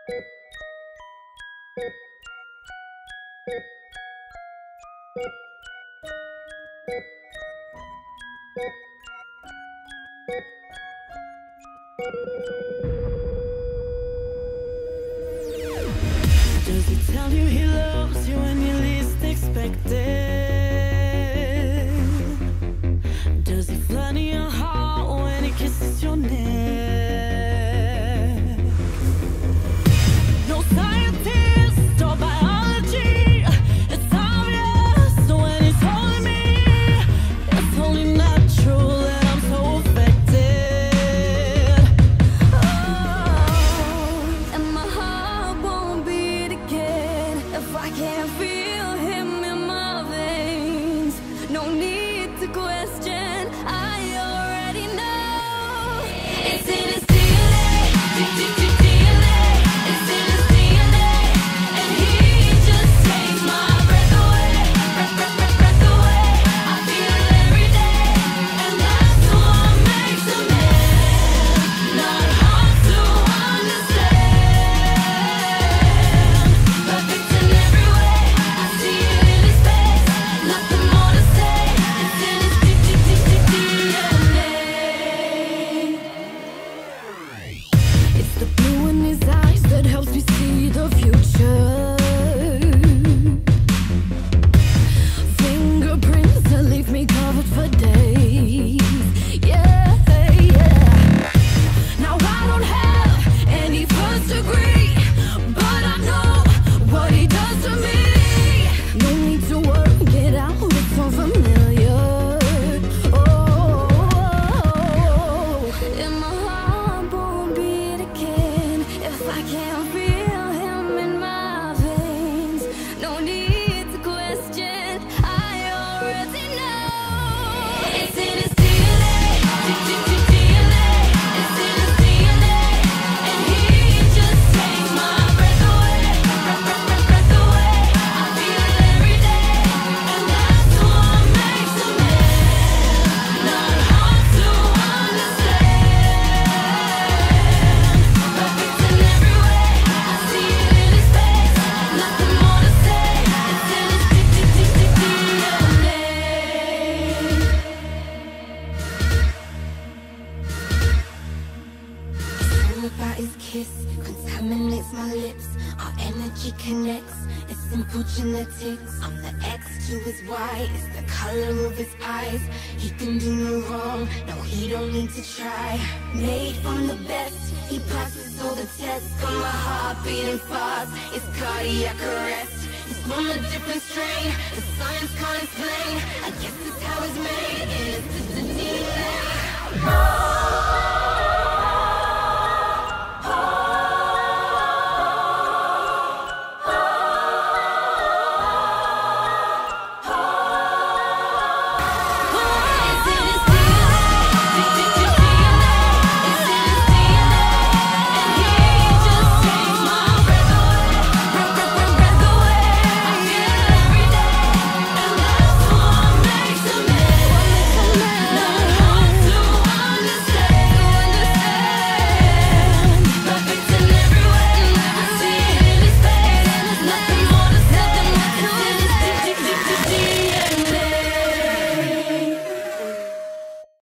Does he tell you he loves you when you least expect it? Does he flirt in your heart when he kisses your neck? No scientist or biology, it's obvious when he's holding me. It's only natural that I'm so affected. Oh, and my heart won't beat again if I can't feel him in my veins. No need to question, I already know. It's in his DNA, DNA. It's in his DNA, and he just takes my breath away, breath away. I feel it every day, and that's what makes a man. Not hard to understand. Perfect in every way, I see it in his face. Nothing more to say. It's in his DNA. It's the blue in his eyes that helps me see the future. Fingerprints that leave me covered for days. Yeah, yeah. Now I don't have any first degree, but I know what he does to me. No need to work it out, it's so familiar. Oh, and my heart won't beat again if I can't feel him in my veins. No need to question, I already know. It's in his DNA, DNA. It's in his DNA, and he just takes my breath away, breath away. I feel it every day, and that's what makes a man. Not hard to understand. Perfect in every way, I see it in his face. Nothing more to say. It's in his DNA. Something about his kiss contaminates my lips. Our energy connects. It's simple genetics. I'm the X to his Y. It's the color of his eyes. He can do no wrong. No, he don't need to try. Made from the best. He passes all the tests. Got my heart beating fast. It's cardiac arrest. He's from a different strain. The science can't explain. I guess it's how it's made. And it's just the DNA.